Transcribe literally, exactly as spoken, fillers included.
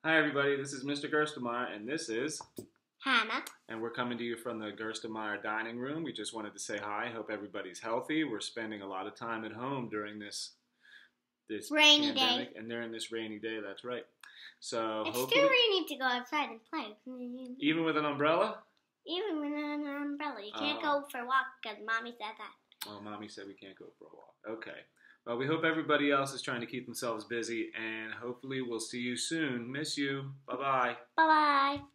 Hi everybody, this is Mister Gerstemeier, and this is Hannah. and we're coming to you from the Gerstemeier dining room. We just wanted to say hi. Hope everybody's healthy. We're spending a lot of time at home during this this Rainy pandemic, day. and during this rainy day. That's right. So It's hopefully, still rainy to go outside and play. even with an umbrella. Even with an umbrella, you can't Oh. go for a walk because Mommy said that. Well, Mommy said we can't go for a walk. Okay. Well, we hope everybody else is trying to keep themselves busy, and hopefully we'll see you soon. Miss you. Bye bye. Bye bye.